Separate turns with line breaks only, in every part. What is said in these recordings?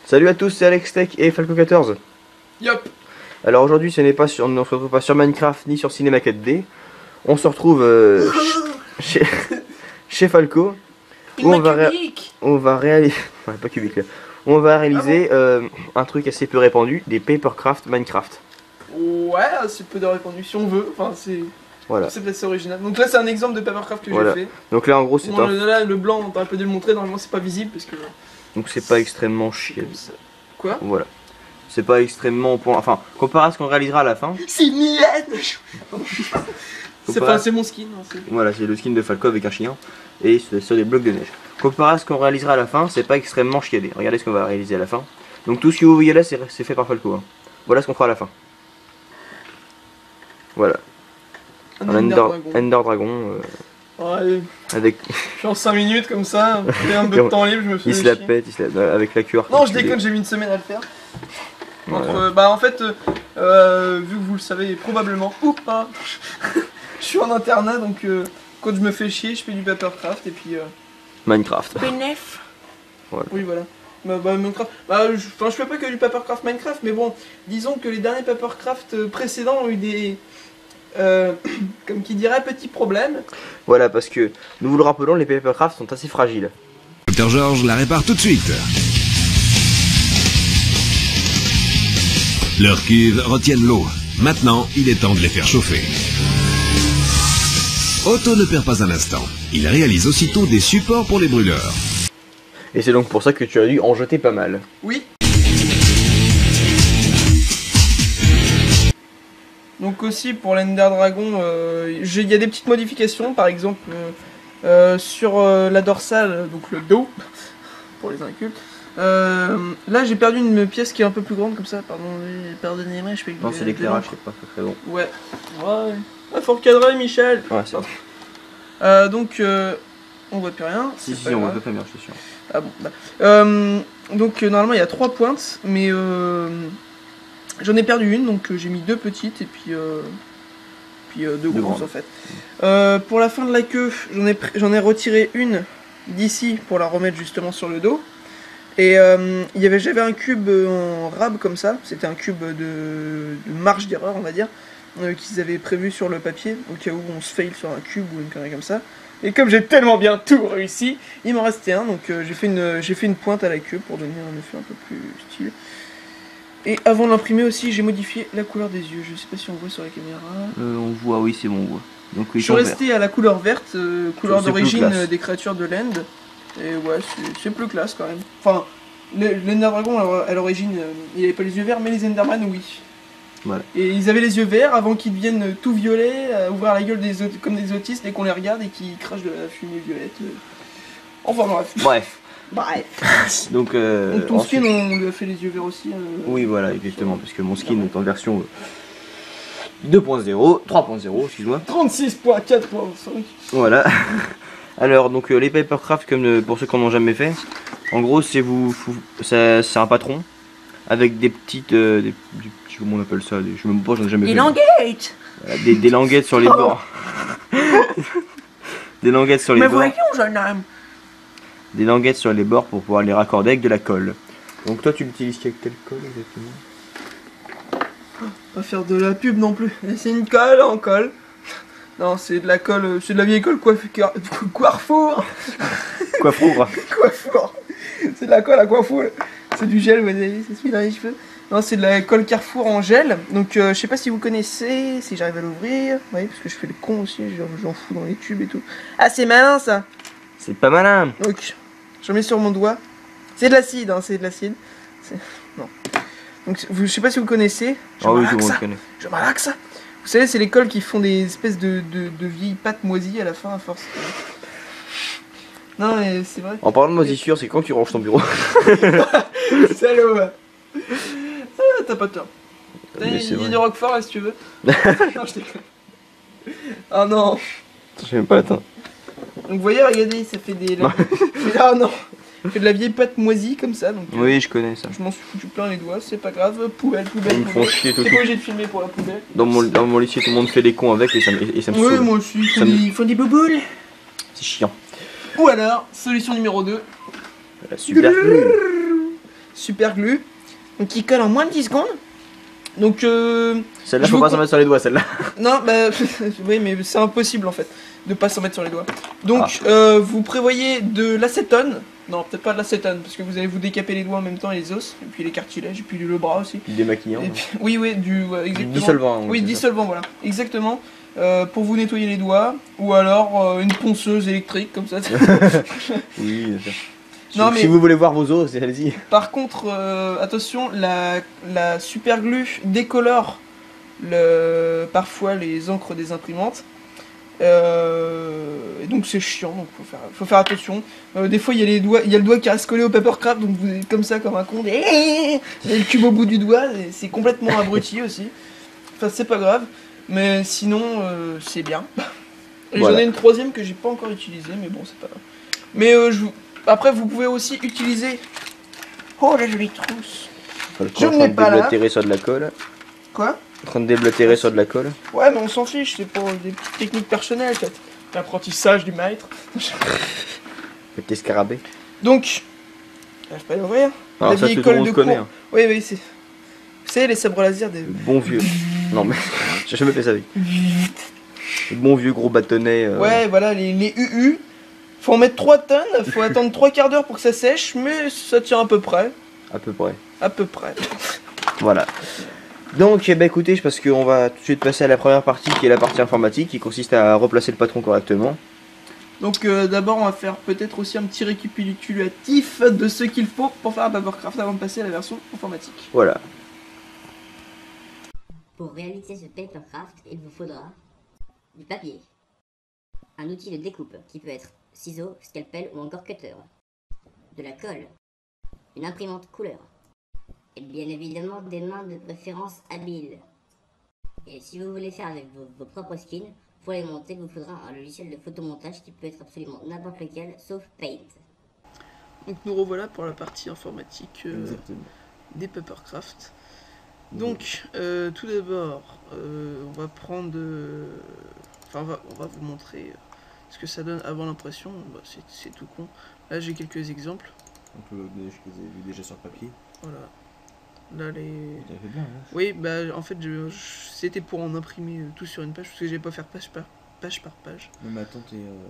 Salut à tous, c'est Alex Tech et Falco14.
Yop.
Alors aujourd'hui, on ne se retrouve pas sur Minecraft ni sur Cinema 4D. On se retrouve chez Falco. Où on va réaliser. Ouais, pas cubique là. On va réaliser un truc assez peu répandu, des Papercraft Minecraft.
Ouais, c'est peu de répandu si on veut. Enfin, c'est.
Voilà.
C'est assez original. Donc là, c'est un exemple de Papercraft que j'ai fait.
Donc là, en gros, c'est
bon, là, le blanc, on t'aurait pas dû le montrer. Normalement, c'est pas visible parce que.
Donc c'est pas extrêmement chiant.
Quoi?
Voilà. C'est pas extrêmement point. Enfin, comparé à ce qu'on réalisera à la fin.
C'est Mylène. C'est mon skin.
Voilà, c'est le skin de Falco avec un chien. Et c'est sur des blocs de neige. Comparé à ce qu'on réalisera à la fin, c'est pas extrêmement chiadé. Regardez ce qu'on va réaliser à la fin. Donc tout ce que vous voyez là, c'est fait par Falco. Hein. Voilà ce qu'on fera à la fin. Voilà. Un Ender Dragon.
Ouais.
Avec.
Genre 5 minutes comme ça, un peu de temps libre, je me fais.
Il se la pète, avec la QR.
Non, je déconne, j'ai mis une semaine à le faire.
Voilà.
Bah en fait, vu que vous le savez probablement ou pas, je suis en internat donc quand je me fais chier, je fais du Papercraft et puis.
Minecraft.
PNF.
Voilà.
Oui, voilà. Minecraft. Je fais pas que du Papercraft Minecraft, mais bon, disons que les derniers Papercraft précédents ont eu des. Comme qui dirait, petits problèmes.
Voilà, parce que nous vous le rappelons, les Papercraft sont assez fragiles.
Dr George la répare tout de suite. Leurs cuves retiennent l'eau. Maintenant, il est temps de les faire chauffer. Otto ne perd pas un instant. Il réalise aussitôt des supports pour les brûleurs.
Et c'est donc pour ça que tu as dû en jeter pas mal.
Oui. Donc aussi pour l'Ender Dragon, il y a des petites modifications, par exemple sur la dorsale, donc le dos, pour les incultes. Là j'ai perdu une pièce qui est un peu plus grande comme ça, pardonnez-moi, je fais que...
Non, c'est l'éclairage, c'est pas très bon.
Ouais. Ouais. Faut recadrer, Michel.
Ouais, c'est bon.
Donc on voit plus rien.
Si, on voit très bien, je suis sûr.
Ah bon, bah. Donc normalement il y a 3 pointes, mais j'en ai perdu une, donc j'ai mis 2 petites et puis 2 grosses en fait. Pour la fin de la queue, j'en ai retiré une d'ici pour la remettre justement sur le dos. Et j'avais un cube en rab comme ça, c'était un cube de marge d'erreur on va dire, qu'ils avaient prévu sur le papier, au cas où on se fail sur un cube ou une connerie comme ça. Et comme j'ai tellement bien tout réussi, il m'en restait un, donc j'ai fait une pointe à la queue pour donner un effet un peu plus stylé. Et avant de l'imprimer aussi, j'ai modifié la couleur des yeux. Je sais pas si on voit sur la caméra.
On voit, oui, c'est bon, on voit. Donc,
je suis resté à la couleur verte, couleur d'origine des créatures de l'End. Et ouais, c'est plus classe quand même. Enfin, l'Ender Dragon à l'origine, il avait pas les yeux verts, mais les Enderman, oui.
Voilà.
Et ils avaient les yeux verts avant qu'ils deviennent tout violets, ouvrir la gueule comme des autistes dès qu'on les regarde et qu'ils crachent de la fumée violette. Enfin bref. Bref.
Donc
ton skin, on lui a fait les yeux verts aussi.
Oui, voilà, exactement, parce que mon skin est en version 2.0, 3.0, excuse-moi.
36.4.5.
Voilà. Alors, donc les Papercraft, comme pour ceux qui n'en ont jamais fait, en gros, c'est un patron avec des petites. Comment on appelle ça? Je sais même pas, j'en ai jamais fait.
Des languettes.
Voilà, des languettes sur les bords. Des languettes sur les bords.
Mais voyons, jeune homme.
Des languettes sur les bords pour pouvoir les raccorder avec de la colle. Donc toi tu l'utilises avec quelle colle exactement?
Pas faire de la pub non plus. C'est une colle en colle. Non, c'est de la colle, c'est de la vieille colle Coiffure.
Coiffure.
Coiffure. C'est de la colle à coiffure. C'est du gel, vous voyez, c'est celui dans les cheveux. Non, c'est de la colle Carrefour en gel. Donc je sais pas si vous connaissez, si j'arrive à l'ouvrir. Oui, parce que je fais le con aussi, j'en fous dans les tubes et tout. Ah, c'est malin ça.
C'est pas malin.
Donc, je mets sur mon doigt. C'est de l'acide, hein, c'est de l'acide. Non. Donc, je sais pas si vous connaissez.
Ah oui, tout le monde connaît.
Je malaxe. Vous savez, c'est les colles qui font des espèces de vieilles pâtes moisies à la fin, à force. Non, mais c'est vrai.
En parlant de moisissure, c'est quand tu ranges ton bureau?
Salaud. Ah, t'as pas tort. T'as une idée de Roquefort là si tu veux. Non, je déconne. Ah non.
Je sais même pas atteindre.
Donc vous voyez, regardez, ça fait des... Ah non. Ça fait de la vieille pâte moisie comme ça. Donc,
oui, je connais ça.
Je m'en suis foutu plein les doigts, c'est pas grave. Poubelle.
Ils me font chier tout.
T'es pas obligé de filmer pour la poubelle.
Dans mon lycée, tout le monde fait les cons avec et ça me saoule.
Oui, moi aussi. Ils font des bouboules.
C'est chiant.
Ou alors, solution numéro 2.
La super
super glue, donc qui colle en moins de 10 secondes. Donc
celle-là,
je
faut
vous
pas s'en mettre sur les doigts, celle-là.
non, bah oui, mais c'est impossible en fait de pas s'en mettre sur les doigts. Donc vous prévoyez de l'acétone. Non, peut-être pas de l'acétone, parce que vous allez vous décaper les doigts en même temps et les os, et puis les cartilages, et puis le bras aussi.
Du démaquillant.
Et puis, oui, exactement.
Du dissolvant.
Oui, dissolvant, voilà, exactement. Pour vous nettoyer les doigts, ou alors une ponceuse électrique, comme ça.
Oui, bien sûr.
Non, mais
si vous voulez voir vos os, allez-y.
par contre, attention, la super glue décolore parfois les encres des imprimantes. Et donc c'est chiant, donc faut faire attention. Des fois il y a le doigt qui reste collé au papercraft, donc vous êtes comme ça comme un con, et le cube au bout du doigt, c'est complètement abruti aussi. Enfin c'est pas grave, mais sinon c'est bien. Et
voilà.
J'en ai une troisième que j'ai pas encore utilisée, mais bon c'est pas grave. Mais après vous pouvez aussi utiliser. Oh la jolie trousse. Je n'ai pas là.
Sur de la colle.
Quoi?
En train de déblatérer sur de la colle.
Ouais, mais on s'en fiche, c'est pour des petites techniques personnelles, peut-être. L'apprentissage du maître.
Petit scarabée.
Donc, je peux pas l'ouvrir.
Alors
La
ça,
vieille
tout le
colle
monde
de
connaît.
cours.
Hein.
Oui, oui, c'est. Vous savez, les sabres laser des.
Le bon vieux. Non, mais j'ai jamais fait ça avec. Le bon vieux gros bâtonnet.
Ouais, voilà, les UU. Faut en mettre 3 tonnes, faut attendre 3 quarts d'heure pour que ça sèche, mais ça tient à peu près.
À peu près.
À peu près.
Voilà. Donc, bah, écoutez, je pense qu'on va tout de suite passer à la première partie qui est la partie informatique qui consiste à replacer le patron correctement.
Donc d'abord on va faire peut-être aussi un petit récapitulatif de ce qu'il faut pour faire un papercraft avant de passer à la version informatique.
Voilà.
Pour réaliser ce papercraft, il vous faudra du papier, un outil de découpe qui peut être ciseaux, scalpel ou encore cutter, de la colle, une imprimante couleur, et bien évidemment des mains de préférence habiles. Et si vous voulez faire avec vos propres skins, pour les monter, il vous faudra un logiciel de photomontage qui peut être absolument n'importe lequel, sauf Paint.
Donc nous revoilà pour la partie informatique des papercraft. Donc tout d'abord, on va prendre, on va vous montrer ce que ça donne avant l'impression. Bah, c'est tout con. Là j'ai quelques exemples.
On peut donner, je les ai vus déjà sur papier.
Voilà. Là les.
Ça fait bien, hein.
Oui, bah en fait c'était pour en imprimer tout sur une page parce que j'ai pas faire page par page.
Non mais attends,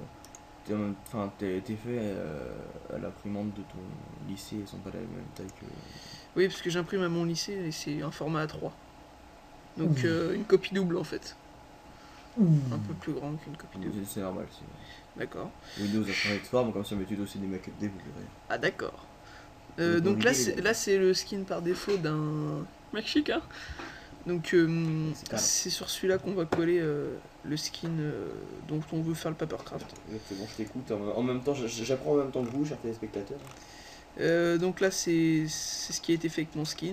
t'es fait à l'imprimante de ton lycée, elles sont pas la même taille que...
Oui, parce que j'imprime à mon lycée et c'est un format A3. Donc une copie double en fait. Un peu plus grande qu'une copie double.
C'est normal,
D'accord.
Windows a changé de forme, comme ça mais tu aussi des maquettes D, vous verrez.
Ah d'accord. Donc là c'est le skin par défaut d'un Mexicain. Donc c'est sur celui-là qu'on va coller le skin dont on veut faire le papercraft.
Exactement, je t'écoute. En même temps, j'apprends en même temps que vous, chers téléspectateurs.
Donc là c'est ce qui a été fait avec mon skin.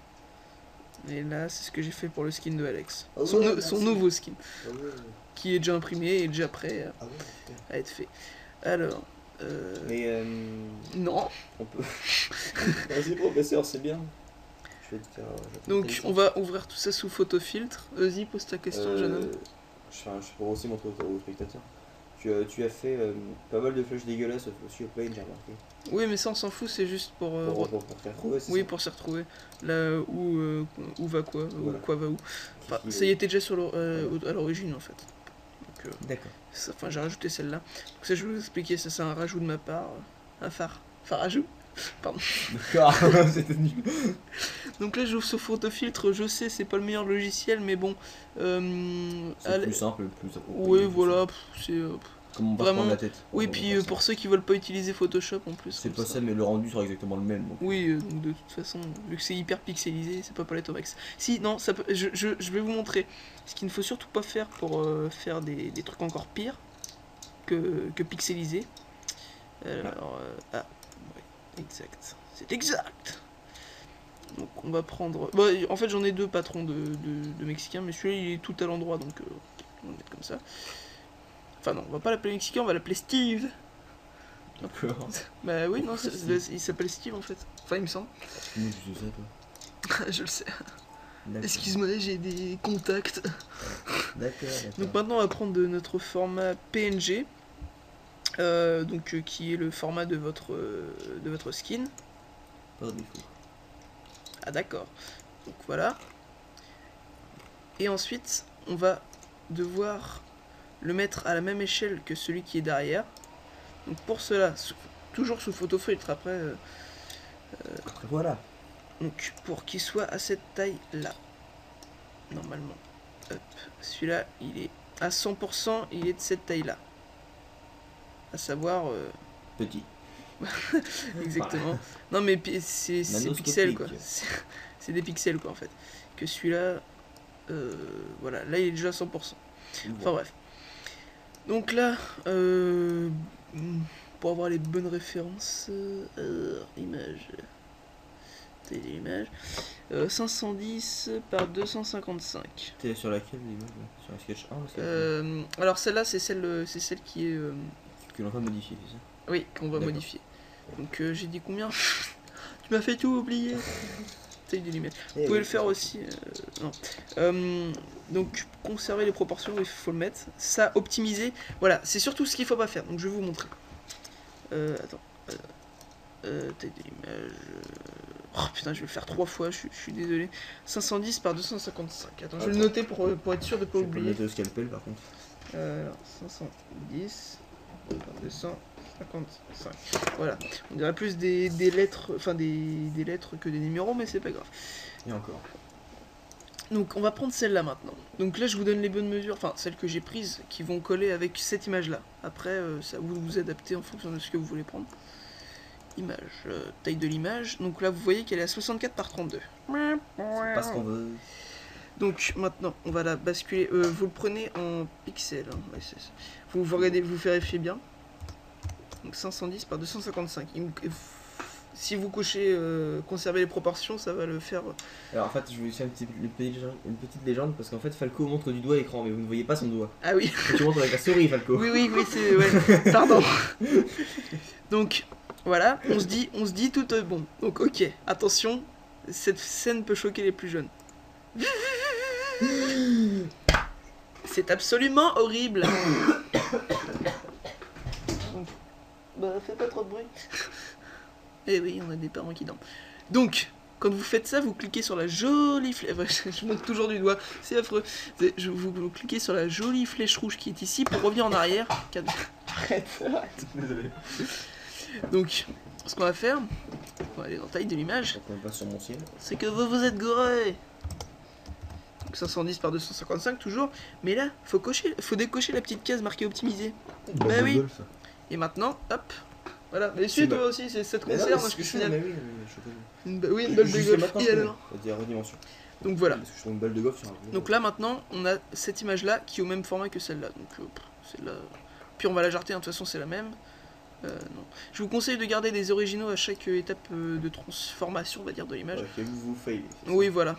Et là c'est ce que j'ai fait pour le skin de Alex.
Ah ouais,
son nouveau skin.
Ah ouais.
Qui est déjà imprimé et déjà prêt à être fait. Alors...
Mais
non.
On peut... Vas-y professeur, c'est bien. Je vais te faire...
Donc on va ouvrir tout ça sous photofiltre. Vas-y, pose ta question, jeune homme.
Je pourrais aussi montrer aux spectateurs. Tu as fait pas mal de flèches dégueulasses aussi au Paint, j'ai remarqué.
Oui, mais ça on s'en fout, c'est juste pour
s'y retrouver.
Oui, pour s'y retrouver. Là où va quoi,
voilà.
ou quoi va où. Enfin, ça y était déjà sur à l'origine en fait.
D'accord.
Enfin, j'ai rajouté celle-là. Donc ça, je vais vous expliquer, ça c'est un rajout de ma part. Un rajout. Pardon.
D'accord, c'était nul.
Donc là, j'ouvre ce photofiltre, je sais, c'est pas le meilleur logiciel, mais bon.
C'est plus simple, plus approprié.
Oui, voilà, c'est...
Comme on
vraiment
la tête.
Oui, puis pour ceux qui veulent pas utiliser Photoshop en plus.
C'est pas ça, mais le rendu sera exactement le même. Donc.
Oui, donc de toute façon, vu que c'est hyper pixelisé, c'est pas palette au max. Si, non, ça peut, je vais vous montrer ce qu'il ne faut surtout pas faire pour faire des trucs encore pires que pixelisé. Alors, ouais, exact. C'est exact. Donc on va prendre... Bah, en fait j'en ai deux patrons de Mexicains, mais celui-là il est tout à l'endroit, donc on va le mettre comme ça. Enfin non, on va pas l'appeler Mexicain, on va l'appeler Steve.
D'accord.
Bah oui, non, il s'appelle Steve en fait. Enfin il me semble.
Moi je sais toi.
Je le sais. Excuse-moi, j'ai des contacts.
D'accord.
Donc maintenant on va prendre de notre format PNG. Qui est le format de votre skin.
Par défaut.
Ah d'accord. Donc voilà. Et ensuite, on va devoir le mettre à la même échelle que celui qui est derrière. Donc pour cela, toujours sous photofiltre après.
Voilà.
Donc pour qu'il soit à cette taille là. Normalement. Hop. Celui-là, il est à 100%, il est de cette taille là. À savoir...
Petit.
Exactement. Non mais c'est pixels quoi.
Nanoscopique.
C'est des pixels quoi en fait. Que celui-là... voilà, là il est déjà à 100%. Enfin bref. Donc là, pour avoir les bonnes références, image, téléimage, 510 par 255.
T'es sur laquelle l'image? Sur un sketch 1 ou celle
Alors celle-là, c'est celle qui est...
que l'on va modifier, c'est ça?
Oui, qu'on va modifier. Donc j'ai dit combien? Tu m'as fait tout oublier. Taille de l'image. Vous pouvez le faire aussi. Non. Donc conserver les proportions, il faut le mettre. Ça, optimiser. Voilà, c'est surtout ce qu'il faut pas faire. Donc je vais vous montrer. Attends. Taille de l'image. Oh putain, je vais le faire 3 fois, je suis désolé. 510 par 255. Attends, je vais le noter pour être sûr de pas oublier.
Je peux le mettre au scalpel par contre.
Alors, 510 par 255. Voilà. On dirait plus des lettres, enfin des lettres que des numéros, mais c'est pas grave.
Et encore.
Donc on va prendre celle-là maintenant. Donc là je vous donne les bonnes mesures, enfin celles que j'ai prises qui vont coller avec cette image-là. Après ça vous vous adaptez en fonction de ce que vous voulez prendre. Image, taille de l'image. Donc là vous voyez qu'elle est à 64 par 32.
C'est pas ce qu'on veut.
Donc maintenant on va la basculer. Vous le prenez en pixels. Hein. Ouais, vous regardez, vous vérifiez bien. Donc 510 par 255. Si vous cochez conserver les proportions, ça va le faire.
Alors en fait, je vais faire une petite légende parce qu'en fait, Falco montre du doigt à l'écran, mais vous ne voyez pas son doigt.
Ah oui.
Tu montres avec la souris, Falco.
Oui, c'est. Ouais. Pardon. Donc voilà, on se dit tout bon. Donc ok, attention, cette scène peut choquer les plus jeunes. C'est absolument horrible. Bah fais pas trop de bruit. Eh oui, on a des parents qui dorment. Donc, quand vous faites ça, vous cliquez sur la jolie flèche. Je monte toujours du doigt, c'est affreux. Vous cliquez sur la jolie flèche rouge qui est ici pour revenir en arrière. Arrête.
Désolé.
Donc, ce qu'on va faire, on va aller dans taille de l'image.
On passe sur mon ciel.
C'est que vous vous êtes goré. Donc 510 par 255 toujours. Mais là, faut décocher la petite case marquée optimisé. Bah oui. Et maintenant, hop. Voilà, mais suis toi aussi, c'est cette concert, moi je suis final. Une balle de golf, et alors donc voilà.
Une balle de golf sur un...
Donc là maintenant, on a cette image là qui est au même format que celle-là. Donc celle-là. Puis on va la jarter, hein, de toute façon c'est la même. Non. Je vous conseille de garder des originaux à chaque étape de transformation, on va dire, de l'image.
Ouais, vous failez.
Oui, voilà.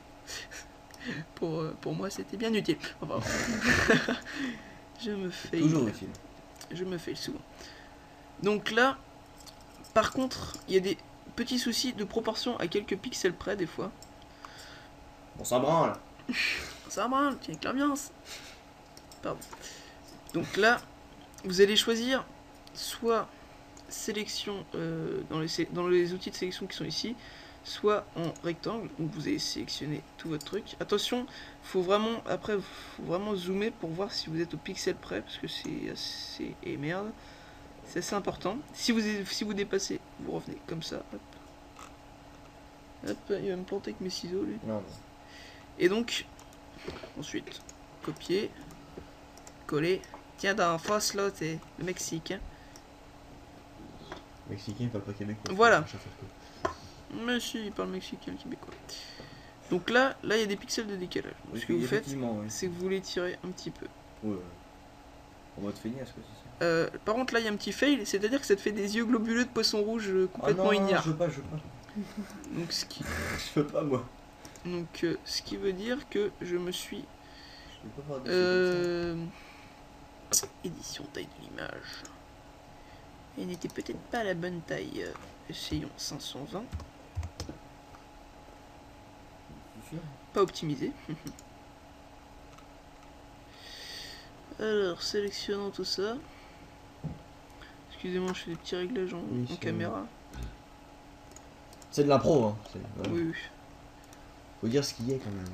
Pour moi, c'était bien utile. Enfin, je me fail.
Toujours utile.
Je me fail souvent. Donc là, par contre, il y a des petits soucis de proportion à quelques pixels près des fois.
On s'en branle.
Ça branle, tiens avec l'ambiance. Pardon. Donc là, vous allez choisir soit sélection dans les outils de sélection qui sont ici, soit en rectangle. Donc vous allez sélectionner tout votre truc. Attention, faut vraiment zoomer pour voir si vous êtes au pixel près parce que c'est assez merde. C'est assez important. Si vous dépassez, vous revenez comme ça. Hop. Hop, il va me planter avec mes ciseaux lui.
Non.
Et donc, ensuite, copier, coller. Tiens, dans la face là, c'est le Mexique. Hein.
Mexicain, il parle pas québécois.
Voilà. Mais si, il parle mexicain, québécois. Donc là, il y a des pixels de décalage. Donc, ce que vous faites, c'est que vous les tirez un petit peu.
Ouais. En mode feignasse, quoi, c'est ça.
Par contre, là, il y a un petit fail, c'est-à-dire que ça te fait des yeux globuleux de poisson rouge complètement ignares.
Je veux pas.
Donc,
je veux pas, moi.
Donc, ce qui veut dire que je me suis...
Je peux pas faire
Édition taille de l'image. Elle n'était peut-être pas à la bonne taille. Essayons 520. Pas optimisé. Alors, sélectionnons tout ça. Excusez-moi, je fais des petits réglages en caméra.
C'est de l'impro, hein. Voilà.
Oui.
Faut dire ce qu'il y a quand même.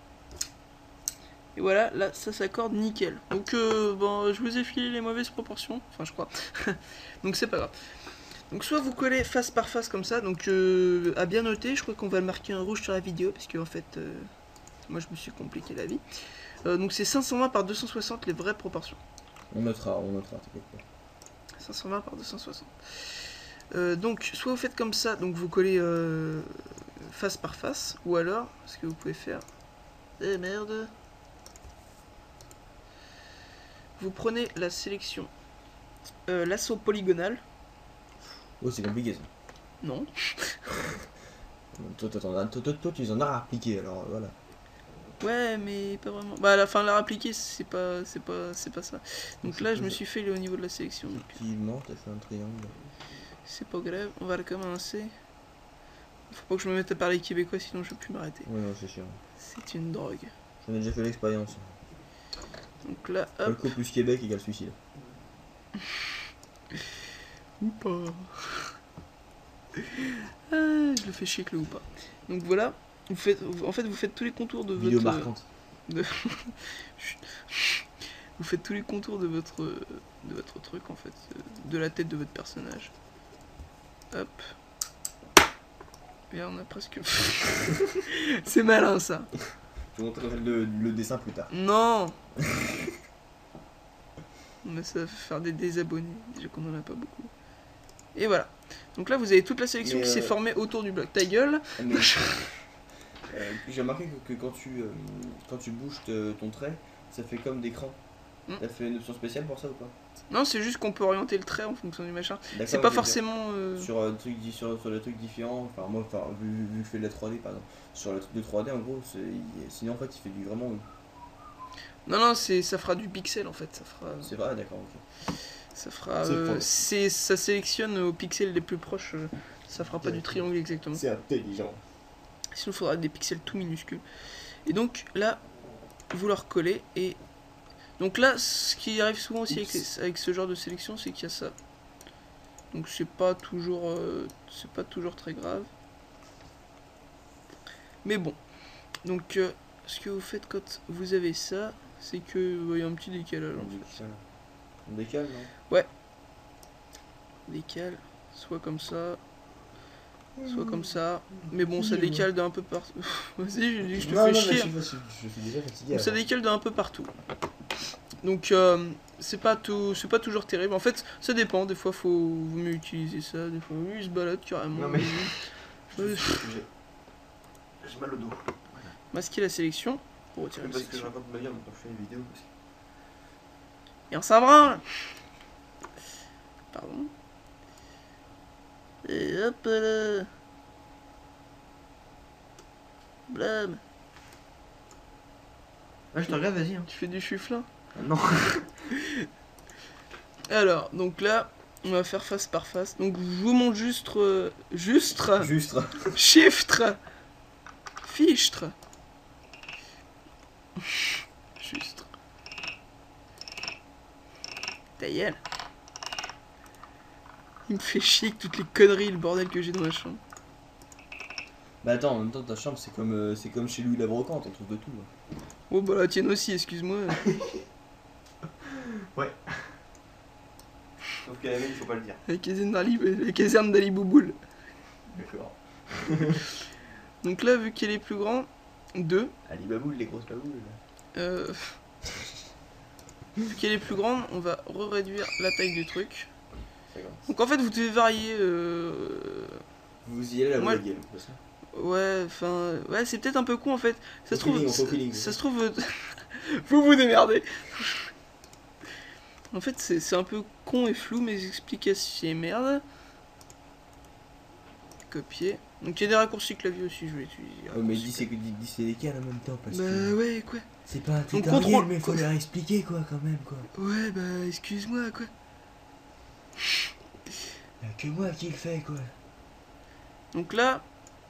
Et voilà, là, ça s'accorde nickel. Donc, bon, je vous ai filé les mauvaises proportions. Enfin, je crois. Donc, c'est pas grave. Donc, soit vous collez face par face comme ça. Donc, à bien noter, je crois qu'on va marquer un rouge sur la vidéo. Parce que, en fait, moi, je me suis compliqué la vie. Donc, c'est 520 par 260 les vraies proportions.
On notera, t'inquiète pas.
520 par 260. Donc, soit vous faites comme ça. Donc, vous collez face par face. Ou alors, ce que vous pouvez faire. Eh merde. Vous prenez la sélection lasso polygonal.
Oh, c'est compliqué ça.
Non.
Toi, tu en as appliqué alors voilà.
Ouais, mais pas vraiment. Bah, à la fin, la appliquer, c'est pas ça. Donc là, je me suis fait au niveau de la sélection.
Effectivement, t'as fait un triangle.
C'est pas grave, on va recommencer. Faut pas que je me mette à parler québécois, sinon je peux plus m'arrêter.
Ouais, non, c'est sûr.
C'est une drogue.
J'en ai déjà fait l'expérience.
Donc là, hop.
Falco plus Québec égale suicide.
Ou pas. Ah, je le fais chier que le ou pas. Donc voilà, vous faites tous les contours de
Vidéo
votre...
marquante.
Vous faites tous les contours de votre truc en fait, de la tête de votre personnage. Hop. Et on a presque... C'est malin ça.
Je vous montrerai le dessin plus tard.
Non. Mais ça va faire des désabonnés, déjà qu'on en a pas beaucoup. Et voilà. Donc là, vous avez toute la sélection qui s'est formée autour du bloc. Ta gueule.
Mais, j'ai remarqué que quand tu bouges ton trait, ça fait comme des crans. T'as fait une option spéciale pour ça ou pas?
Non, c'est juste qu'on peut orienter le trait en fonction du machin. C'est
pas
forcément...
Sur le truc différent, enfin moi, vu que je fais de la 3D par exemple, sur le truc de 3D en gros, sinon en fait il fait du vraiment...
Non, ça fera du pixel en fait. Ça fera...
C'est vrai, d'accord, ok.
Ça fera... ça sélectionne aux pixels les plus proches, ça fera pas du triangle exactement.
C'est intelligent.
Sinon il faudra des pixels tout minuscules. Et donc là, vous leur collez et... Donc là, ce qui arrive souvent aussi avec ce genre de sélection, c'est qu'il y a ça. Donc c'est pas toujours très grave. Mais bon. Donc ce que vous faites quand vous avez ça, c'est que il y a un petit décalage en fait.
On décale, non?
Ouais. Décale, soit comme ça, soit comme ça. Mais bon, ça décale d'un peu partout. Vas-y, je dis que je te fais chier.
Je suis déjà fatigué.
Donc ça décale d'un peu partout. Donc c'est pas toujours terrible. En fait, ça dépend. Des fois, vaut mieux utiliser ça. Des fois, il se balade carrément.
Non mais...
Ouais.
J'ai mal au dos.
Masquer la sélection pour retirer la
Parce que je
sélection.
raconte ma vie en même temps que je fais une vidéo.
Et on s'en branle. Pardon. Et hop là. Blâme.
Ah, je te regarde, vas-y. Hein.
Tu fais du chufflin.
Non.
Alors, donc là, on va faire face par face. Donc je vous montre juste. Shiftre. Fichtre. Juste. Ta gueule. Il me fait chier avec toutes les conneries, le bordel que j'ai dans ma chambre.
Bah attends, en même temps ta chambre c'est comme chez Louis la Brocante, on trouve de tout. Hein.
Oh bah la tienne aussi, excuse-moi.
Ouais. Sauf qu'à la même il faut pas le dire.
La caserne d'Ali Bouboule.
D'accord.
Donc là, vu qu'elle est plus grande, 2.
Ali Baboule, les grosses baboules.
Vu qu'elle est plus grande, on va réduire la taille du truc.
D'accord.
Donc en fait, vous devez varier.
Vous y allez la
Moi,
game, c'est ça?
Ouais, enfin, ouais, c'est peut-être un peu con en fait. Ça se trouve, vous vous démerdez. En fait, c'est un peu con et flou mes explications. Merde. Copier. Donc il y a des raccourcis clavier aussi, je vais utiliser.
Ouais, mais dis c'est lesquels en même temps parce
bah
que...
ouais, quoi.
C'est pas un
Donc,
tutoriel, mais faut leur expliquer quoi quand même quoi.
Ouais, bah excuse-moi quoi.
Y'a que moi qui le fais quoi.
Donc là.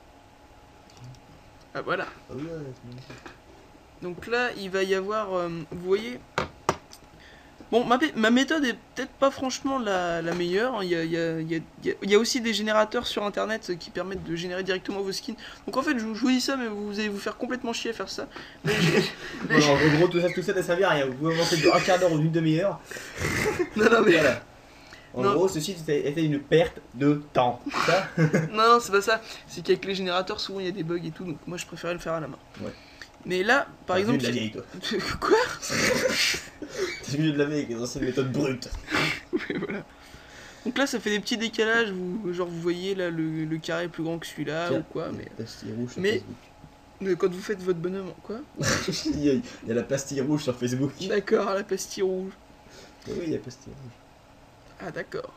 Ah voilà.
Ah oui, ouais, c'est magnifique.
Donc là, il va y avoir, vous voyez, Bon, ma méthode est peut-être pas franchement la meilleure. Hein. Il y a aussi des générateurs sur internet qui permettent de générer directement vos skins. Donc en fait, je vous dis ça, mais vous allez vous faire complètement chier à faire ça. Mais
Bon, en gros, tout ça ne servi à rien. Vous pouvez avancer de un quart d'heure ou d'une demi-heure.
non, mais.
Voilà. En
Non.
gros, ceci était une perte de temps. Ça
Non, c'est pas ça. C'est qu'avec les générateurs, souvent il y a des bugs et tout. Donc moi, je préférais le faire à la main.
Ouais.
Mais là, par exemple.
de la vieille, toi.
Quoi?
C'est mieux de la vieille avec les anciennes méthodes brutes.
Oui, voilà. Donc là, ça fait des petits décalages. Genre, vous voyez là, le carré est plus grand que celui-là ou quoi. Mais
Pastille rouge sur
Mais-
Facebook.
quand vous faites votre bonhomme, quoi?
Il y a la pastille rouge sur Facebook.
D'accord, la pastille rouge.
Oui, il y a pastille rouge.
Ah, d'accord.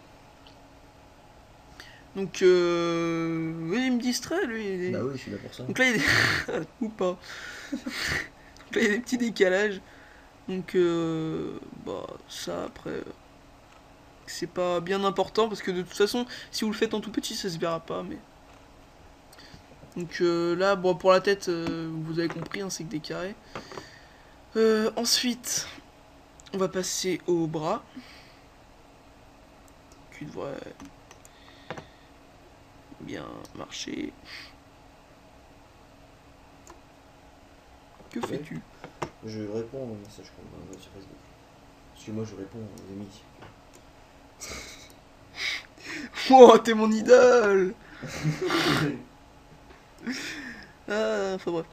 Donc, oui, il me distrait, lui.
Bah oui, je suis là pour ça.
Donc là, il y a des... ou pas. Donc là, il y a des petits décalages. Donc, bah, ça, après... c'est pas bien important, parce que de toute façon, si vous le faites en tout petit, ça se verra pas, mais... Donc là, bon, pour la tête, vous avez compris, hein, c'est que des carrés. Ensuite, on va passer au bras. Qui devrait bien marcher. Que fais-tu?
Je réponds aux messages qu'on m'a sur Facebook. Parce que moi, je réponds aux amis.
Oh, t'es mon idole. Ah, enfin bref.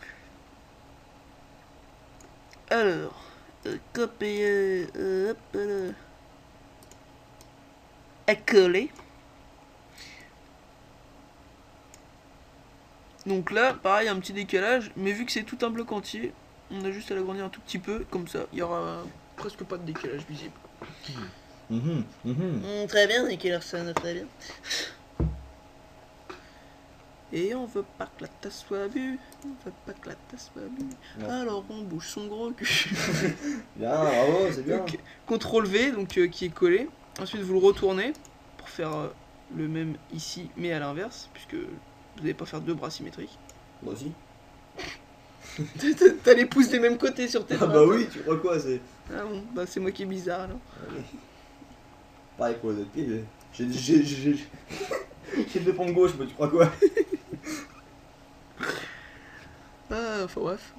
Alors, copier, hop là. À coller. Donc là, pareil, un petit décalage, mais vu que c'est tout un bloc entier, on a juste à l'agrandir un tout petit peu, comme ça, il y aura presque pas de décalage visible. Très bien, et quelle heure sonne, très bien. Et on veut pas que la tasse soit vue, on veut pas que la tasse soit vue.
Non.
Alors on bouge son gros cul.
Bien, bravo, c'est bien.
Donc, CTRL V, donc qui est collé. Ensuite vous le retournez pour faire le même ici, mais à l'inverse, puisque vous n'allez pas faire deux bras symétriques.
Moi aussi.
T'as les pouces des mêmes côtés sur tes
Ah
bras.
bah
toi.
oui, tu crois quoi, c'est...
Ah bon, bah c'est moi qui est bizarre alors.
Pareil pour les autres pieds, j'ai deux pompes gauche, mais tu crois quoi?
Ah, enfin bref.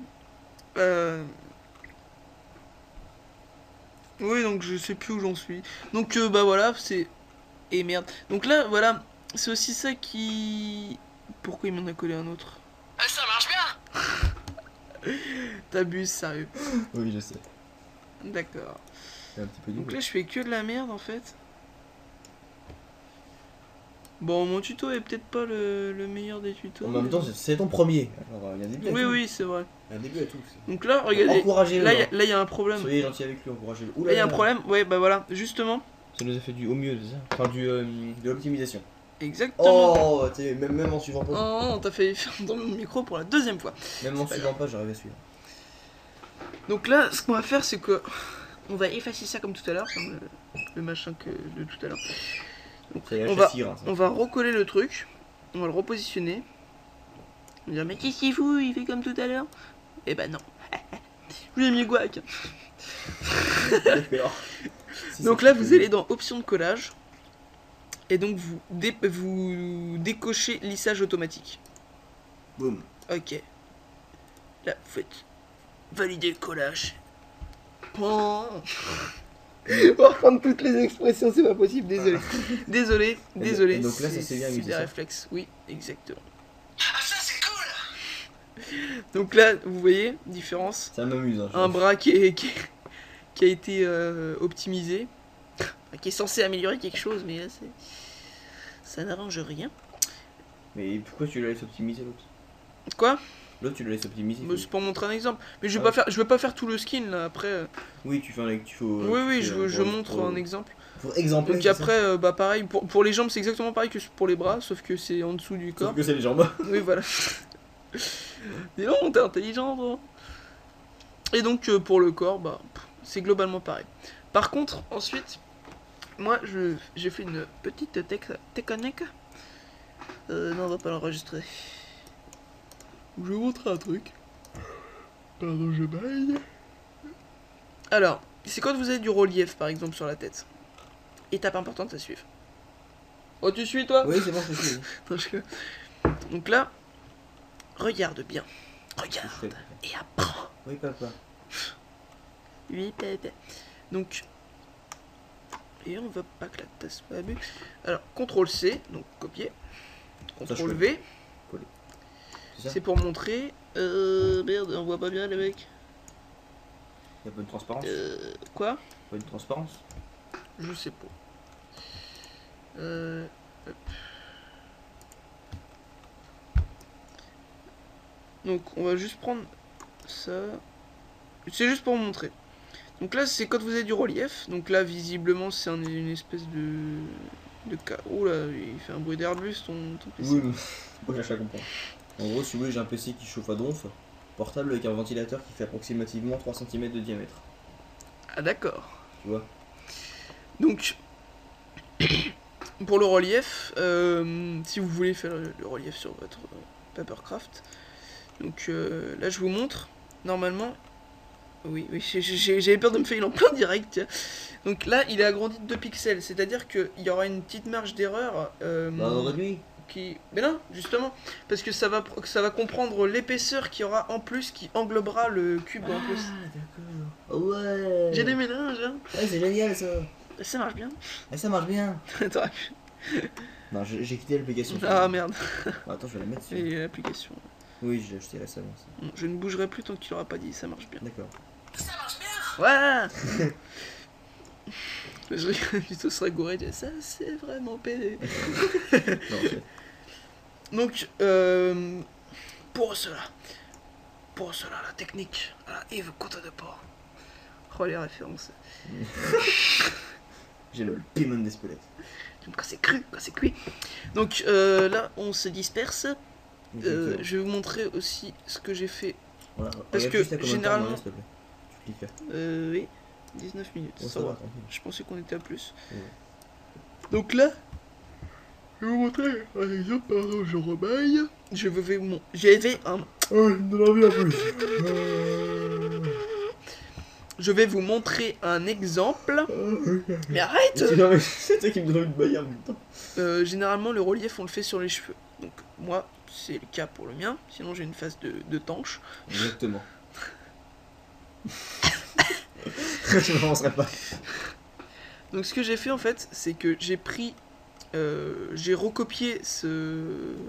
Oui, donc je sais plus où j'en suis. Donc bah voilà, c'est... Et merde. Donc là, voilà, c'est aussi ça qui... Pourquoi il m'en a collé un autre?
Ça marche bien.
T'abuses, sérieux.
Oui, je sais.
D'accord.
C'est un petit peu
Donc
dur.
là, je fais que de la merde en fait. Bon, mon tuto est peut-être pas le meilleur des tutos.
En même
mais
temps,
bon.
c'est ton premier. Alors, il y a un début à
Oui,
tout.
oui, c'est vrai.
Il y a un début à tout.
Donc là, regardez.
Encouragez-le.
Là,
hein.
il y a un problème.
Soyez gentil avec lui, encouragez-le. Ouh
Là, il y a un
là.
problème. Ouais, bah voilà, justement.
Ça nous a fait du au mieux, c'est ça? Enfin, de l'optimisation.
Exactement.
Oh, t'sais, même en suivant pas.
Oh, on t'a fait faire dans mon micro pour la deuxième fois.
Même en
pas
suivant pas, j'arrive à suivre.
Donc là, ce qu'on va faire, c'est que on va effacer ça comme tout à l'heure, comme le machin que de tout à l'heure.
C'est
On va-
HSI, hein, ça.
On va recoller le truc, on va le repositionner. On va dire, mais qu'est-ce qu'il fout, il fait comme tout à l'heure? Eh ben non. Je lui ai mis guac.
D'accord. Si,
Donc
c'est
là,
ce que
vous
je
allez dans options de collage. Et donc vous, vous décochez lissage automatique.
dis. Boum.
Ok. Là, vous faites valider le collage. Oh. On va reprendre toutes les expressions, c'est pas possible, désolé. Désolé, désolé.
et donc là, ça s'est bien
c'est
amusé,
des
ça.
réflexes, oui, exactement.
Ah, ça c'est cool.
Donc là, vous voyez, différence.
Ça m'amuse. Hein,
Un bras qui a été optimisé, qui est censé améliorer quelque chose, mais là, ça n'arrange rien.
Mais pourquoi tu le laisses optimiser l'autre?
Quoi?
L'autre, tu le laisses optimiser.
Bah, c'est pour montrer un exemple. Mais je vais
Ah
pas faire, je vais pas faire tout le skin là après.
Oui, tu fais un. Tu fais,
Oui, oui,
tu fais
je
pour-
montre
pour-
un exemple.
Pour exemplaire.
Donc
c'est ça
après, bah pareil, pour les jambes, c'est exactement pareil que pour les bras, sauf que c'est en dessous du corps.
Sauf que c'est les jambes.
Oui, voilà. Dis donc, t'es intelligent, toi. Et donc, pour le corps, bah, c'est globalement pareil. Par contre, ensuite, moi, j'ai fait une petite technique. Non, on va pas l'enregistrer. Je vais vous montrer un truc. Pardon, je baille. Alors, c'est quand vous avez du relief, par exemple, sur la tête. Étape importante à suivre. Oh, tu suis, toi?
Oui, c'est bon, je suis.
Non, donc là, regarde bien. Regarde
Je fais.
et apprends.
Oui, papa.
Oui, papa. Donc, et on veut pas que la tasse soit abus. Alors, CTRL C, donc copier.
Ça, je
CTRL V,
Coller. C'est ça?
c'est pour montrer. Merde, on voit pas bien les mecs.
Il y a pas une transparence?
Quoi?
Pas une transparence?
Je sais pas. Hop. Donc on va juste prendre ça. C'est juste pour montrer. Donc là c'est quand vous avez du relief. Donc là visiblement c'est une espèce de cas. Oh là, il fait un bruit d'Airbus ton PC.
Oui, mais faut pas chercher à comprendre. En gros, si vous voulez, j'ai un PC qui chauffe à donf, portable avec un ventilateur qui fait approximativement 3 cm de diamètre.
Ah d'accord.
Tu vois?
Donc pour le relief, si vous voulez faire le relief sur votre Papercraft, donc là je vous montre, normalement, oui, j'avais peur de me faire en plein direct, tiens. Donc là il est agrandi de 2 pixels, c'est-à-dire qu'il y aura une petite marge d'erreur qui... Mais non, justement, parce que ça va comprendre l'épaisseur qu'il y aura en plus, qui englobera le cube en plus.
Ah, d'accord. Ouais.
J'ai des mélanges, hein.
Ouais, c'est génial ça.
Ça marche bien.
Et ça marche bien.
Attends.
Non, j'ai quitté l'application.
Ah merde.
Attends, je vais la mettre dessus.
Et l'application.
Oui, j'ai acheté récemment. Ça.
Je ne bougerai plus tant qu'il aura pas dit ça marche bien.
D'accord.
Ça marche bien.
Ouais. Je rigole plutôt se rigourer, ça c'est vraiment pédé.
Non, ok.
Donc, pour cela, la technique à la Yves Côte de Port. Oh les références.
J'ai le piment d'Espelette.
Quand c'est cru, quand c'est cuit. Donc là, on se disperse. Je vais vous montrer aussi ce que j'ai fait.
Voilà.
Parce
Regarde
que
juste la commentaire
généralement-
en arrière, s'il te plaît. Tu cliques là.
Oui, 19 minutes.
Bon,
ça
ça
va.
va, tranquille.
Je pensais qu'on était à plus.
Ouais.
Donc là, je vais vous montrer un exemple. Pardon, je rebaille. J'avais un.
Oh, je me donne envie en plus.
Je vais vous montrer un exemple. Mais arrête!
C'est toi qui me donne envie de bailler en même temps.
Généralement, le relief, on le fait sur les cheveux. Donc, moi, c'est le cas pour le mien. Sinon, j'ai une face de tanche.
Exactement. Je ne m'avancerai pas.
Donc, ce que j'ai fait en fait, c'est que j'ai pris. J'ai recopié ce.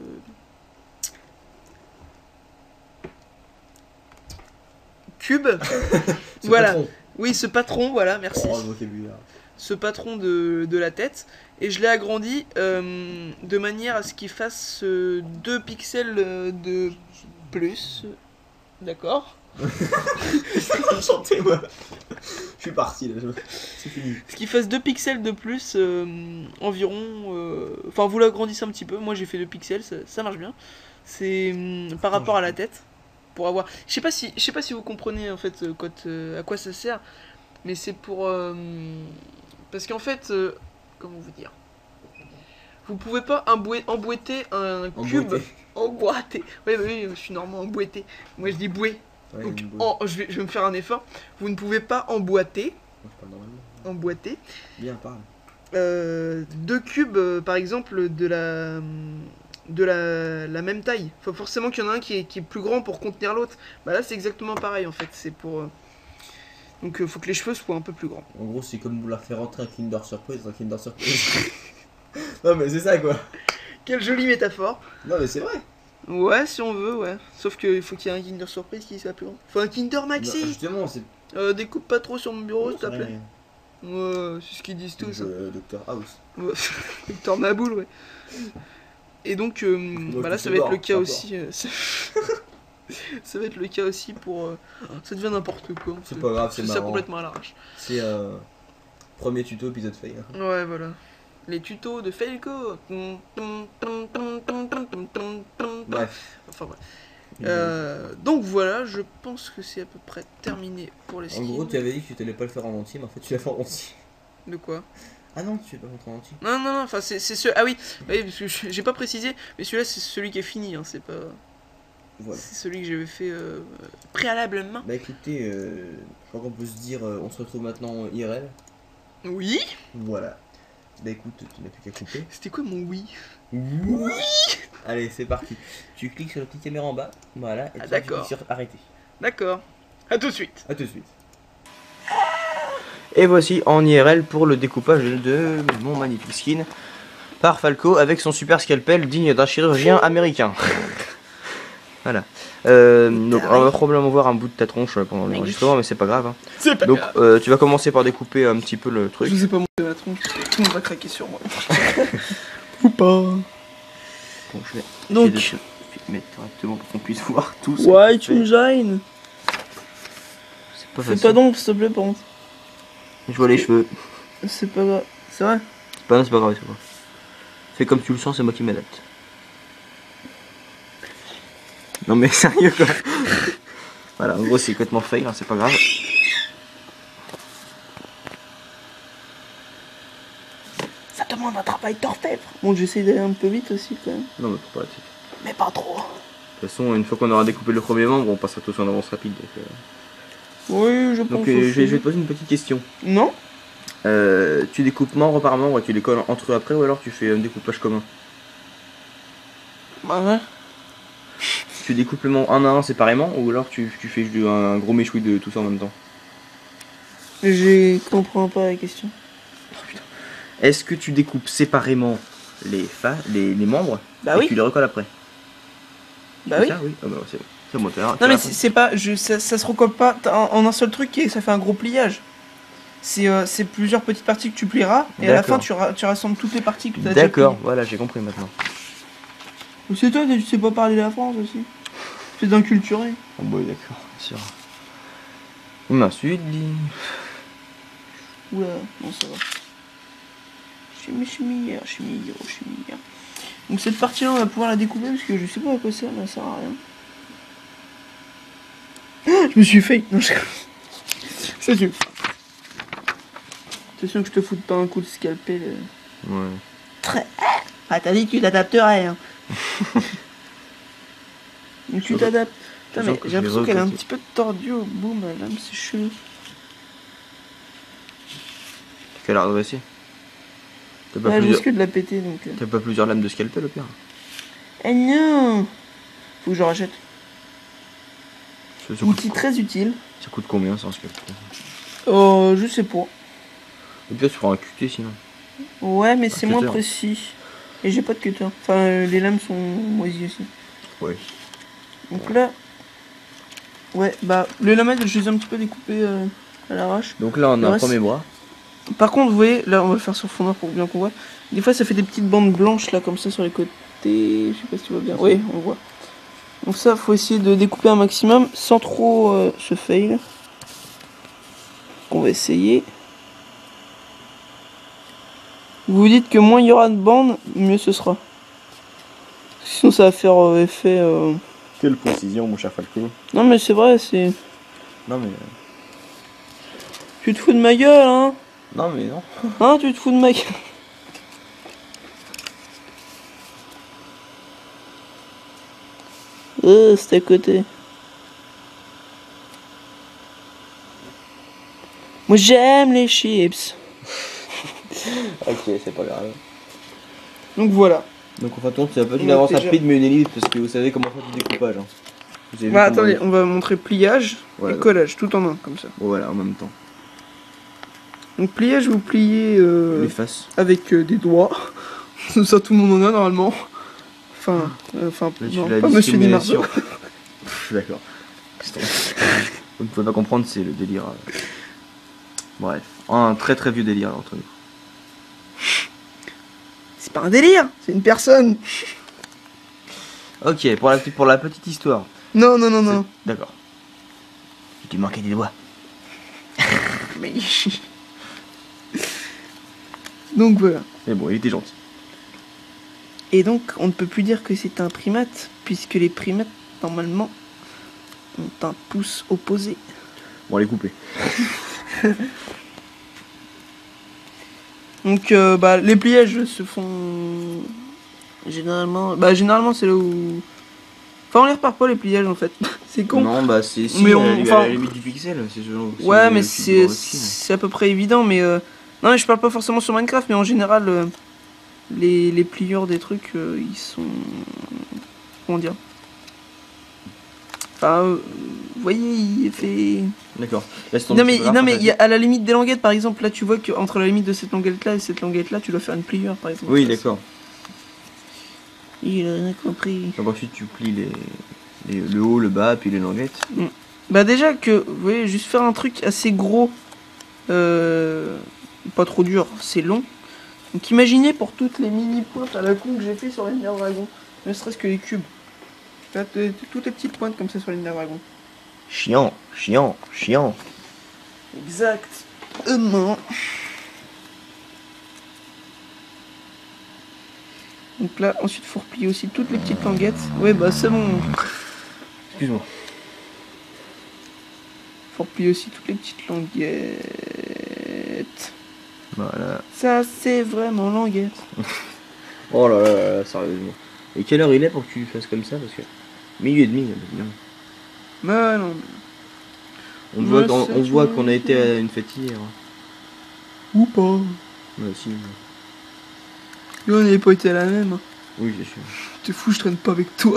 Cube.
Ce
Voilà.
patron.
Oui, ce patron, voilà, merci.
Oh, le vocabulaire.
Ce patron de la tête. Et je l'ai agrandi de manière à ce qu'il fasse 2 pixels de plus. D'accord.
Enchanté, moi. Je suis parti là. C'est fini.
Ce qui fasse 2 pixels de plus environ. Enfin, vous l'agrandissez un petit peu. Moi, j'ai fait 2 pixels, ça marche bien. C'est par rapport à la tête. Pour avoir. Je sais pas si vous comprenez en fait à quoi ça sert. Mais c'est pour. Parce qu'en fait. Comment vous dire? Vous pouvez pas emboîter un cube. Emboîter. Oui, oui, je suis normand, emboîter. Moi, je dis bouée.
Ouais,
Donc,
une boule.
je vais me faire un effort. Vous ne pouvez pas emboîter.
Moi, je parle normalement.
Emboîter.
Bien, parle.
2 cubes, par exemple, de la même taille. Faut forcément qu'il y en a un qui est plus grand pour contenir l'autre. Bah là, c'est exactement pareil en fait. C'est pour. Donc, faut que les cheveux soient un peu plus grands.
En gros, c'est comme vouloir faire rentrer un Kinder Surprise dans un Kinder Surprise. Non, mais c'est ça quoi.
Quelle jolie métaphore.
Non, mais c'est vrai.
Ouais, si on veut, ouais. Sauf qu'il faut qu'il y ait un Kinder Surprise qui soit plus grand. Faut un Kinder
Non,
Maxi.
justement, c'est.
Découpe pas trop sur mon bureau, s'il te
c'est
plaît.
rien.
Ouais, c'est ce qu'ils disent tous. hein.
Dr House.
Ouais. Victor Maboul, ouais. Et donc, bah là, ça va être le cas aussi. Ça va être le cas aussi pour. Ça devient n'importe quoi.
C'est pas grave, c'est
ça
marrant.
complètement à l'arrache.
C'est premier tuto épisode fail. Hein.
Ouais, voilà. Les tutos de Felco.
Bref.
Enfin, bref. Donc voilà, je pense que c'est à peu près terminé pour les
En
skins.
gros, tu avais dit que tu t'allais pas le faire en entier, mais en fait, tu l'as fait en entier.
De quoi?
Ah non, tu l'as pas montré en entier.
Non, enfin, c'est ce. Ah oui, parce que j'ai pas précisé, mais celui-là, c'est celui qui est fini, hein, c'est pas.
Voilà.
C'est celui que j'avais fait préalablement.
Bah écoutez, je crois qu'on peut se dire, on se retrouve maintenant IRL.
Oui.
Voilà. Bah écoute, tu n'as plus qu'à couper.
C'était quoi mon oui?
Oui. Allez, c'est parti. Tu cliques sur la petite caméra en bas, voilà, et tu
d'accord.
cliques sur arrêter.
D'accord. À tout de suite.
A tout de suite. Et voici en IRL pour le découpage de mon magnifique skin par Falco avec son super scalpel digne d'un chirurgien américain. Voilà. Donc on va probablement voir un bout de ta tronche pendant l'enregistrement, mais c'est pas grave. Hein.
C'est pas
Donc
grave.
tu vas commencer par découper un petit peu le truc.
Je sais pas monter ma tronche. Tout le monde va craquer sur moi. Ou pas.
Bon, je vais
Donc.
essayer de mettre correctement pour qu'on puisse voir tout ça.
Ouais, tu me gênes.
C'est pas
Fais
facile.
pas d'ombre, s'il te plaît, par contre.
Je vois les cheveux.
C'est pas grave. C'est vrai?
C'est pas grave, c'est pas. Fais comme tu le sens, c'est moi qui m'adapte. Non mais sérieux quoi. Voilà, en gros c'est complètement fail, hein, c'est pas grave.
Ça demande un travail d'orfèvre. Bon, j'essaie d'aller un peu vite aussi, quand même.
Non mais faut pas là-dessus.
Mais pas trop.
De toute façon, une fois qu'on aura découpé le premier membre, on passera tous en avance rapide.
Oui, je pense
Donc
aussi.
je vais te poser une petite question.
Non?
Tu découpes membre par membre et tu les colles entre eux après, ou alors tu fais un découpage commun?
Bah ouais.
Tu découpes le membre un à un séparément, ou alors tu fais un gros méchoui de tout ça en même temps?
Je comprends pas la question.
Est-ce que tu découpes séparément les membres
Bah
et
oui.
tu les recolles après?
Bah
C'est
oui.
ça, oui. Ah bah c'est bon. C'est bon,
Non mais c'est pas, ça se recolle pas en un seul truc et ça fait un gros pliage. C'est plusieurs petites parties que tu plieras et à la fin tu rassembles toutes les parties que tu as déjà pliées.
D'accord, voilà, j'ai compris maintenant.
C'est toi, tu sais pas parler la France aussi. Tu es d'inculturé.
Oh bah d'accord, bien sûr. On m'insulte, dit.
Oula, non ça va. Chimie. Donc cette partie là on va pouvoir la découper parce que je sais pas à quoi ça sert à rien. Ah, je me suis fait. Non, c'est sûr. Attention que je te foute pas un coup de scalpel.
Ouais.
Très. Ah t'as dit que tu t'adapterais hein. Donc tu t'adaptes. Putain mais j'ai l'impression qu'elle est un petit peu tordue au bout ma lame, c'est chelou.
Tu as l'air redressé. T'as pas,
Ouais, je risque de la péter donc.
T'as pas plusieurs lames de scalpel au pire?
Eh non. Faut que je rachète.
Ça
Outil très utile.
Ça coûte combien ça en scalpel?
Je sais pas.
Au pire tu feras un QT sinon.
Ouais mais c'est moins
cutter.
précis. Et j'ai pas de cutter. Enfin les lames sont moisies aussi.
Ouais.
Donc là. Ouais bah les lamettes je les ai un petit peu découpées à l'arrache.
Donc là on a un premier bras.
Par contre vous voyez, là on va le faire sur fond noir pour bien qu'on voit. Des fois ça fait des petites bandes blanches là comme ça sur les côtés. Je sais pas si tu vois bien. Oui on voit. Donc ça faut essayer de découper un maximum sans trop se fail. On va essayer. Vous vous dites que moins il y aura de bandes, mieux ce sera. Sinon ça va faire effet...
Quelle précision mon cher Falco.
Non mais c'est vrai, c'est...
Non mais...
Tu te fous de ma gueule hein?
Non mais non.
Hein, tu te fous de ma gueule? C'est à côté. Moi j'aime les chips.
Ok, c'est pas grave.
Donc voilà.
Donc en fin de compte, c'est pas une
Donc,
avance
déjà-
rapide mais une élite parce que vous savez comment faire du découpage. Hein. Vous avez vu
Bah
comment-
attendez, on va montrer pliage
Voilà.
et collage tout en un comme ça.
Bon, voilà, en même temps.
Donc pliage, vous pliez
Les faces.
avec des doigts. Ça tout le monde en a normalement. Enfin,
Là, tu
non,
fais la
pas Monsieur Di
discrimination.
Marzo.
D'accord. Vous ne pouvez pas comprendre, c'est le délire. Bref, un très très vieux délire entre nous.
C'est pas un délire, c'est une personne.
Ok, pour la petite histoire.
Non, non, non, non.
D'accord. Tu manquais des doigts.
Mais... Donc voilà.
Mais bon, il était gentil.
Et donc, on ne peut plus dire que c'est un primate, puisque les primates, normalement, ont un pouce opposé.
Bon, les couper.
Donc, les pliages se font... Généralement... Généralement, c'est là où... Enfin, on les repart pas les pliages en fait. C'est con.
Non, bah c'est si,
Mais
à
on-
la
enfin-
limite du pixel. C'est
Ouais, mais c'est à peu près évident. Mais non, mais je parle pas forcément sur Minecraft, mais en général, les pliures des trucs, ils sont. Comment dire? Enfin, vous voyez, il fait.
D'accord. Là, c'est ton
Non mais,
typographe,
non,
en
mais
fait.
il y a à la limite des languettes, par exemple, là tu vois qu'entre la limite de cette languette là et cette languette là, tu dois faire une pliure par exemple.
Oui, d'accord.
Il a rien compris.
Donc ensuite tu plies le haut, le bas, puis les languettes.
Bah déjà que, vous voyez, juste faire un truc assez gros, pas trop dur, c'est long. Donc imaginez pour toutes les mini pointes à la con que j'ai fait sur l'Ender Dragon, ne serait-ce que les cubes. Là, toutes les petites pointes comme ça sur l'Ender Dragon.
Chiant.
Exactement. Donc là, ensuite, faut replier aussi toutes les petites languettes. Ouais, bah c'est bon.
Excuse-moi.
Faut replier aussi toutes les petites languettes.
Voilà.
Ça, c'est vraiment languette.
Oh là là là, sérieusement. Et quelle heure il est pour que tu fasses comme ça? Parce que minuit et demi, bien.
Mais non.
On
Ouais,
voit
c'est
voit
tout.
qu'on a été à une fête hier.
Ou pas.
Ouais, si.
Nous, on n'avait pas été à la même.
Oui, c'est sûr.
T'es fou, je traîne pas avec toi.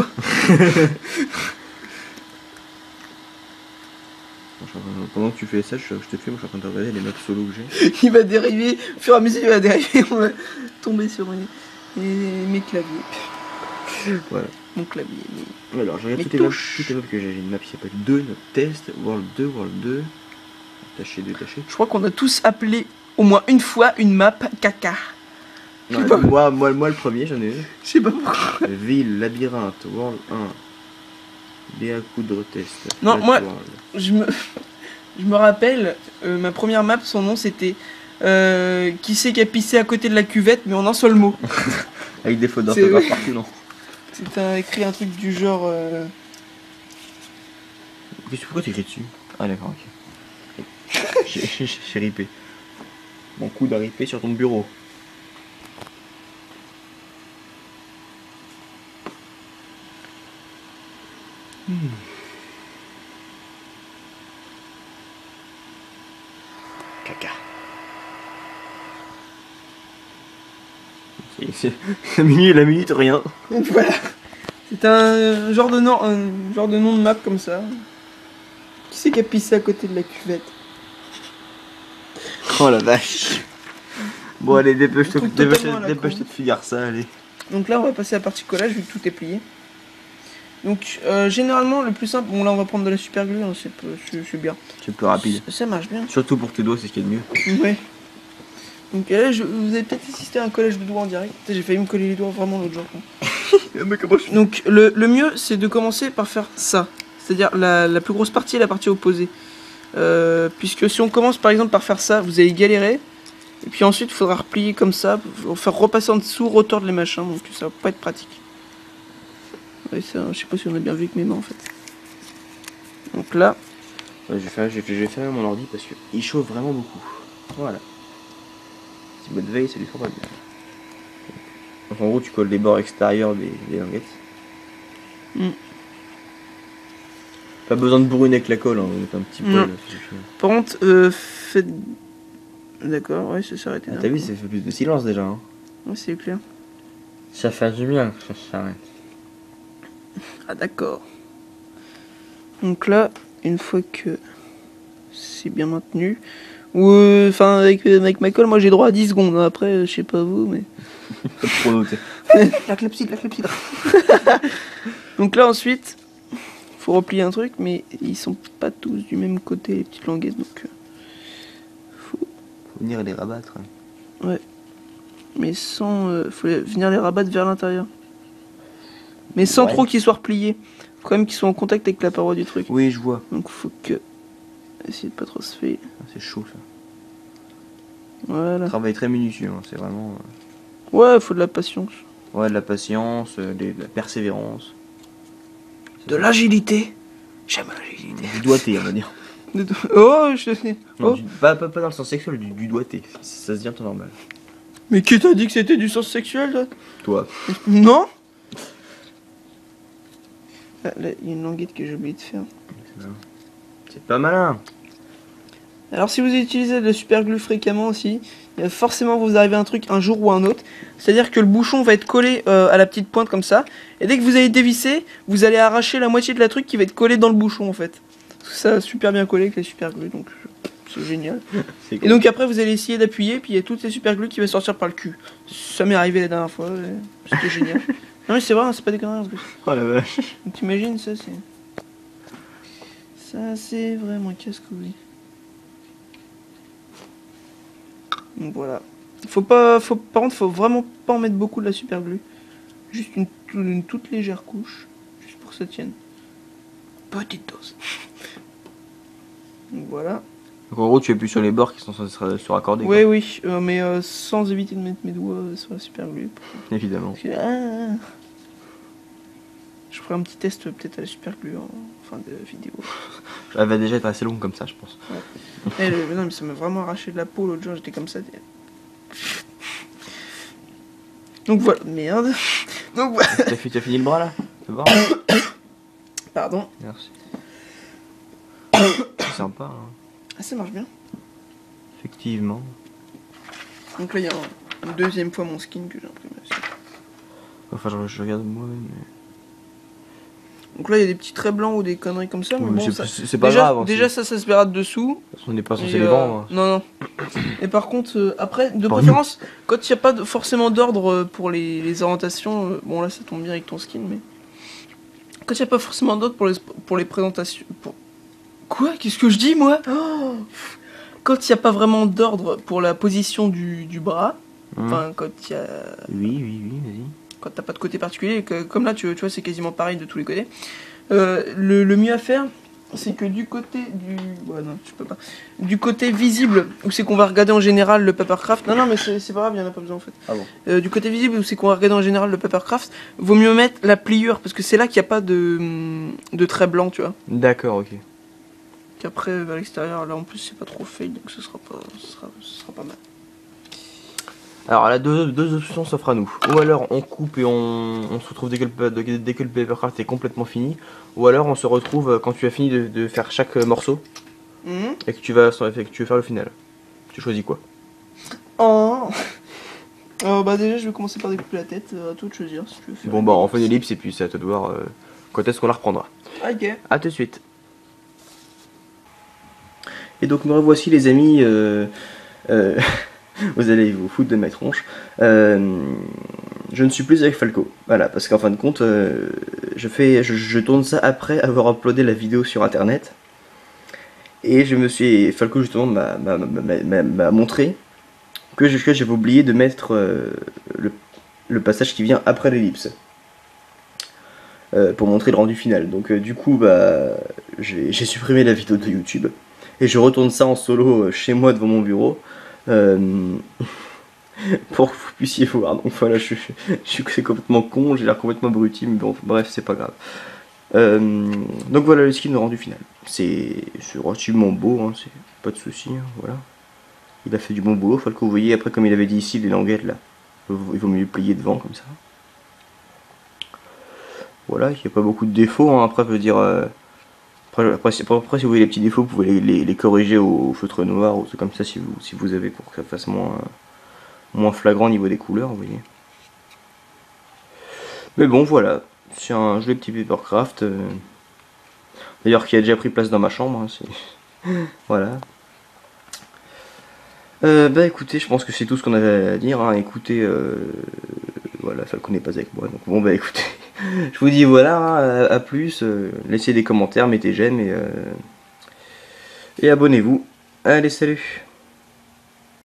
Pendant que tu fais ça, je te filme, je suis en train de regarder les maps solo que j'ai.
Il va dériver. Au fur et à mesure, il va dériver. On va tomber sur mes claviers.
Voilà.
Mon clavier.
Alors, je regarde
Mais
toutes les maps que j'ai. J'ai une map qui s'appelle 2, notre test, World 2, Taché, détaché.
Je crois qu'on a tous appelé au moins une fois une map caca.
Ouais, moi, le premier, j'en ai eu.
Je sais pas pourquoi.
Ville, labyrinthe, World 1. Béa coudre test.
Non,
Flat
moi-
World.
Je me rappelle, ma première map, son nom c'était qui c'est qui a pissé à côté de la cuvette, mais en un seul mot.
Avec des fautes
C'est-
d'orthographe partout, non.
C'était écrit un truc du genre.
Pourquoi t'écris dessus? Ah, d'accord, ok. J'ai ripé. Mon coude a ripé sur ton bureau. Caca. La minute, rien.
Donc voilà. C'est un genre de nom, de map comme ça. Qui c'est qui a pissé à côté de la cuvette?
Oh la vache. Bon, allez, dépêche-toi
Un truc totalement à la
de finir ça, allez.
Donc là, on va passer à la partie collage vu que tout est plié. Donc généralement, le plus simple, bon là, on va prendre de la super glue, hein, c'est bien.
C'est plus rapide.
Ça marche bien.
Surtout pour tes doigts, c'est ce qu'il y a de mieux.
Ouais. Donc là, vous avez peut-être assisté à un collage de doigts en direct. Putain, j'ai failli me coller les doigts vraiment l'autre jour.
Mais comment je...
Donc le mieux, c'est de commencer par faire ça. C'est-à-dire la plus grosse partie est la partie opposée. Puisque si on commence par exemple par faire ça, vous allez galérer. Et puis ensuite, il faudra replier comme ça, faire repasser en dessous, retordre les machins. Donc ça va pas être pratique. Ouais, ça, je sais pas si on a bien vu avec mes mains en fait. Donc là,
Ouais, je vais faire mon ordi parce qu'il chauffe vraiment beaucoup. Voilà. Petit mode veille, ça lui fera pas bien. Donc en gros, tu colles les bords extérieurs des languettes.
Mm.
Pas besoin de brûler avec la colle, hein, on met un petit
Non.
poil.
par contre, faites. D'accord, ouais, ça s'arrête.
Ah, t'as vu, ça fait plus de silence déjà. Hein.
Ouais, c'est clair.
Ça fait du bien que ça s'arrête.
Ah d'accord. Donc là, une fois que c'est bien maintenu, ou enfin avec ma colle, moi j'ai droit à 10 secondes. Après, je sais pas vous, mais
Pas trop noté.
la clepsydre. Donc là ensuite, faut replier un truc, mais ils sont pas tous du même côté les petites languettes, donc faut,
Faut venir les rabattre.
mais sans, faut venir les rabattre vers l'intérieur. Mais sans
Ouais.
trop qu'ils soient repliés. Faut quand même qu'ils soient en contact avec la paroi du truc.
Oui, je vois.
Donc faut que essayer de pas trop se faire.
Ah, c'est chaud ça.
Voilà.
Travail très minutieux, hein, c'est vraiment.
Ouais, faut de la patience.
Ouais, de la patience, de la persévérance.
De l'agilité. J'aime l'agilité.
Du doigté, on va dire.
Oh, je sais.
Non,
Oh.
pas dans le sens sexuel, du doigté. Ça se dit en temps normal.
Mais qui t'a dit que c'était du sens sexuel, là?
Toi.
Non. Ah, là, il y a une languette que j'ai oublié de faire.
C'est pas malin.
Alors si vous utilisez de la super glue fréquemment aussi, il va forcément vous arriver un truc un jour ou un autre. C'est-à-dire que le bouchon va être collé à la petite pointe comme ça. Et dès que vous allez dévisser, vous allez arracher la moitié de la truc qui va être collée dans le bouchon en fait. Ça a super bien collé avec la super glue, donc c'est génial.
C'est
Et donc après vous allez essayer d'appuyer, puis il y a toutes ces super glues qui vont sortir par le cul. Ça m'est arrivé la dernière fois, c'était génial. Non mais c'est vrai, hein, c'est pas des conneries en plus.
Oh la vache.
Donc t'imagines ça c'est... Ça c'est vraiment casse-couille. Donc voilà. Par contre, faut vraiment pas en mettre beaucoup de la super glue. Juste une toute légère couche, juste pour que ça tienne. Petite dose. Donc voilà.
Donc en gros, tu appuies sur les bords qui sont censés se raccorder.
Oui, oui, mais sans éviter de mettre mes doigts sur la super glue.
Évidemment.
Parce que, je ferai un petit test peut-être à la super glue en fin de vidéo.
Elle va déjà être assez longue comme ça, je pense.
Ouais. Non, mais ça m'a vraiment arraché de la peau l'autre jour, j'étais comme ça. Donc voilà, merde. Donc voilà.
T'as fini le bras là? Tu vois?
Pardon.
Merci. C'est sympa, hein.
Ah, ça marche bien.
Effectivement.
Donc là, il y a une deuxième fois mon skin que j'ai imprimé aussi.
Enfin, je regarde moi-même. Mais...
Donc là, il y a des petits traits blancs ou des conneries comme ça. Mais bon,
c'est pas grave.
Déjà, ça se verra de dessous.
On n'est pas censé
Et,
les vendre.
Non, non. Et par contre, après, de préférence, quand il n'y a pas forcément d'ordre pour les orientations, bon là, ça tombe bien avec ton skin, mais quand il n'y a pas forcément d'ordre pour les présentations, quoi? Qu'est-ce que je dis moi? Quand il n'y a pas vraiment d'ordre pour la position du bras, enfin quand il y a...
Oui, vas-y.
Quand t'as pas de côté particulier, comme là tu vois c'est quasiment pareil de tous les côtés. Le mieux à faire, c'est que du côté ouais, non, je peux pas. Du côté visible, où c'est qu'on va regarder en général le papercraft. Non, mais c'est pas grave, il y en a pas besoin en fait.
Ah bon.
Du côté visible, où c'est qu'on va regarder en général le papercraft, vaut mieux mettre la pliure, parce que c'est là qu'il n'y a pas de trait blanc, tu vois.
D'accord, ok.
Qu'après, à l'extérieur, là en plus c'est pas trop fade, donc ce sera pas mal.
Alors, là, deux options s'offrent à nous. Ou alors, on coupe et on se retrouve dès que le papercraft est complètement fini. Ou alors, on se retrouve quand tu as fini de faire chaque morceau. Et que tu veux faire le final. Tu choisis quoi?
Bah déjà, je vais commencer par découper la tête, à toi de choisir si tu veux faire.
Bon, bah, on fait une ellipse et puis c'est à toi de voir quand est-ce qu'on la reprendra.
Ok.
A tout de suite. Et donc, me revoici, les amis. Vous allez vous foutre de ma tronche. Je ne suis plus avec Falco. Voilà, parce qu'en fin de compte, je tourne ça après avoir uploadé la vidéo sur internet. Et Falco justement m'a montré que j'avais oublié de mettre le passage qui vient après l'ellipse. Pour montrer le rendu final. Donc du coup, j'ai supprimé la vidéo de YouTube. Et je retourne ça en solo chez moi devant mon bureau. Pour que vous puissiez voir. Donc voilà, c'est complètement con, j'ai l'air complètement abruti, mais bon, bref, c'est pas grave. Donc voilà le skin rendu final. C'est relativement beau, hein, c'est pas de soucis, hein, voilà. Il a fait du bon boulot, Falco, vous voyez, après comme il avait dit ici, les languettes là, il vaut mieux plier devant comme ça. Voilà, il n'y a pas beaucoup de défauts, hein, après, je veux dire... Après, si vous voyez les petits défauts, vous pouvez les corriger au feutre noir ou truc comme ça si vous avez, pour que ça fasse moins flagrant au niveau des couleurs, vous voyez. Mais bon, voilà, c'est un joli petit papercraft. D'ailleurs, qui a déjà pris place dans ma chambre. Hein, voilà. Bah écoutez, je pense que c'est tout ce qu'on avait à dire. Hein. Écoutez, voilà, Falco n'est pas avec moi. Donc bon, bah écoutez. Je vous dis voilà, hein, à plus, laissez des commentaires, mettez j'aime et abonnez-vous. Allez, salut!